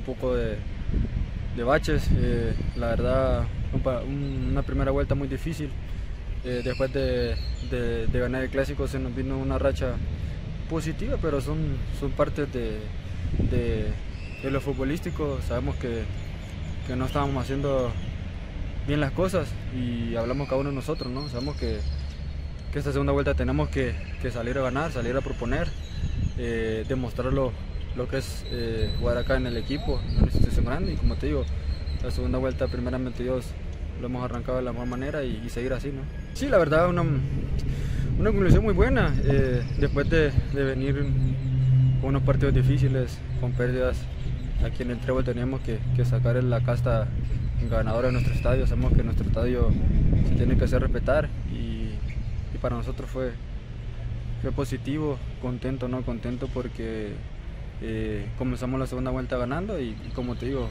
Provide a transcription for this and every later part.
poco de baches. La verdad, una primera vuelta muy difícil. Después de ganar el clásico se nos vino una racha positiva, pero son partes de lo futbolístico. Sabemos que no estábamos haciendo bien las cosas y hablamos cada uno de nosotros, ¿no? Sabemos que esta segunda vuelta tenemos que salir a ganar, salir a proponer, demostrar lo que es jugar acá en el equipo, en una institución grande. Y como te digo, la segunda vuelta, primeramente Dios, lo hemos arrancado de la mejor manera y seguir así, ¿no? Sí, la verdad, una conclusión muy buena, después de venir con unos partidos difíciles, con pérdidas. Aquí en el Trébol teníamos que sacar la casta ganadora de nuestro estadio. Sabemos que nuestro estadio se tiene que hacer respetar y para nosotros fue positivo, contento, ¿no? Contento porque comenzamos la segunda vuelta ganando y como te digo,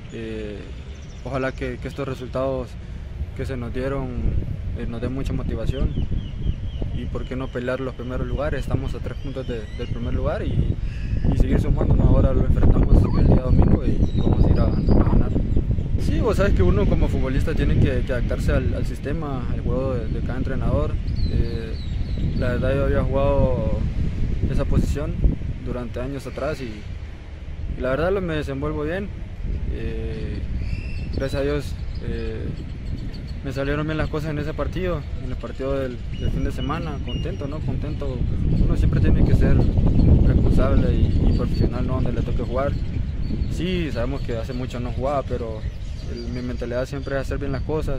ojalá que estos resultados que se nos dieron nos den mucha motivación y por qué no pelear los primeros lugares. Estamos a 3 puntos del primer lugar y seguir sumando, ¿no? Ahora lo enfrentamos el día domingo y vamos a ir a ganar. Sí, vos sabes que uno como futbolista tiene que adaptarse al sistema, al juego de cada entrenador. La verdad, yo había jugado esa posición durante años atrás y la verdad me desenvuelvo bien. Gracias a Dios me salieron bien las cosas en ese partido, en el partido del fin de semana. Contento, ¿no? Contento. Uno siempre tiene que ser responsable y profesional, ¿no? Donde le toque jugar. Sí, sabemos que hace mucho no jugaba, pero mi mentalidad siempre es hacer bien las cosas,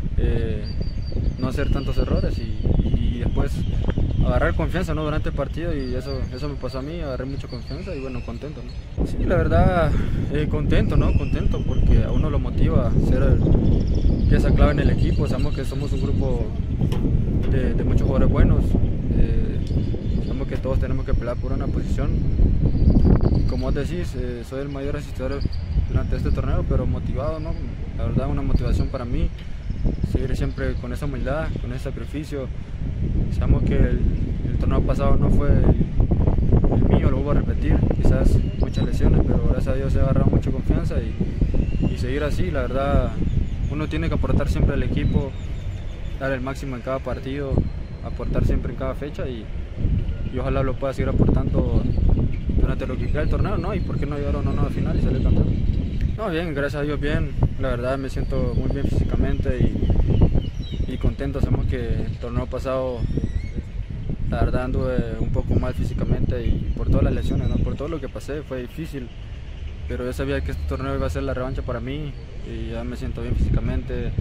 no hacer tantos errores y después agarrar confianza, ¿no? Durante el partido, y eso me pasó a mí, agarré mucha confianza y bueno, contento, ¿no? Sí, la verdad, contento, ¿no? Contento porque a uno lo motiva ser pieza clave en el equipo. Sabemos que somos un grupo de muchos jugadores buenos, sabemos que todos tenemos que pelear por una posición. Como vos decís, soy el mayor asistidor durante este torneo, pero motivado, ¿no? La verdad, una motivación para mí, seguir siempre con esa humildad, con ese sacrificio. Sabemos que el torneo pasado no fue el mío, lo hubo a repetir, quizás muchas lesiones, pero gracias a Dios he agarrado mucha confianza y seguir así. La verdad, uno tiene que aportar siempre al equipo, dar el máximo en cada partido, aportar siempre en cada fecha y ojalá lo pueda seguir aportando durante lo que queda del torneo, ¿no? Y por qué no llegar a una nueva final y salir campeón. No, bien, gracias a Dios bien. La verdad me siento muy bien físicamente y contento. Sabemos que el torneo pasado, la verdad, anduve un poco mal físicamente y por todas las lesiones, ¿no? Por todo lo que pasé fue difícil, pero yo sabía que este torneo iba a ser la revancha para mí y ya me siento bien físicamente.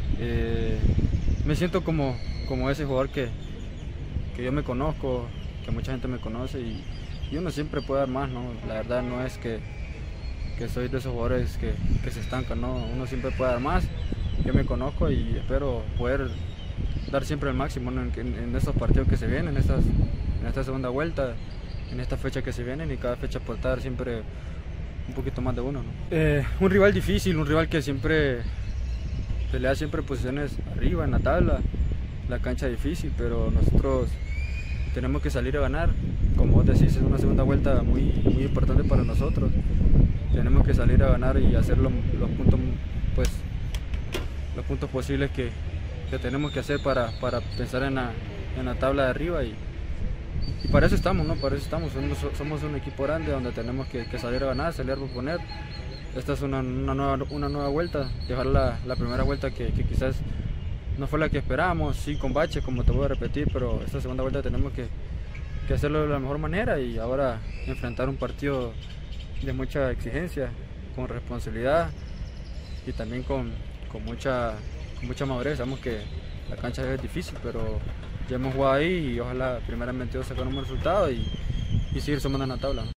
Me siento como ese jugador que yo me conozco, que mucha gente me conoce y uno siempre puede dar más, ¿no? La verdad no es que soy de esos jugadores que se estancan, ¿no? Uno siempre puede dar más. Yo me conozco y espero poder dar siempre el máximo, ¿no? en estos partidos que se vienen, en esta segunda vuelta, en esta fecha que se vienen, y cada fecha aportar siempre un poquito más de uno, ¿no? Un rival difícil, un rival que siempre pelea siempre posiciones arriba en la tabla, la cancha difícil, pero nosotros tenemos que salir a ganar. Como vos decís, es una segunda vuelta muy importante para nosotros. Tenemos que salir a ganar y hacer los puntos posibles que tenemos que hacer para pensar en la tabla de arriba y para eso estamos, ¿no? Para eso estamos. Somos un equipo grande donde tenemos que salir a ganar, salir a proponer. Esta es una nueva vuelta, dejar la primera vuelta que quizás no fue la que esperábamos, sí, con baches, como te voy a repetir, pero esta segunda vuelta tenemos que hacerlo de la mejor manera y ahora enfrentar un partido de mucha exigencia, con responsabilidad y también con mucha madurez. Sabemos que la cancha es difícil, pero ya hemos jugado ahí y ojalá primeramente sacar un buen resultado y seguir sumando en la tabla.